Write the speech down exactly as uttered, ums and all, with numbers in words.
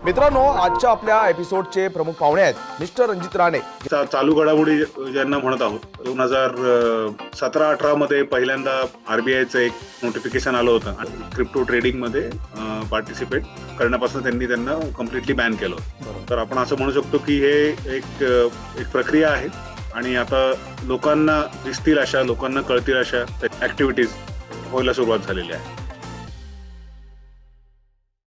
मित्रांनो, आजच्या आपल्या एपिसोडचे प्रमुख पाहुणे आहेत मिस्टर रणजित राणे. चालू घडामोडी ज्यांना म्हणत आहोत, दोन हजार सतरा अठरा मध्ये पहिल्यांदा आरबीआयचं एक नोटिफिकेशन आलं होतं आणि क्रिप्टो ट्रेडिंग मध्ये पार्टिसिपेट करण्यापासून त्यांनी त्यांना कम्प्लिटली बॅन केलं होतं. तर आपण असं म्हणू शकतो की हे एक एक प्रक्रिया आहे आणि आता लोकांना दिसतील अशा, लोकांना कळतील अशा ऍक्टिव्हिटीज व्हायला सुरुवात झालेली आहे.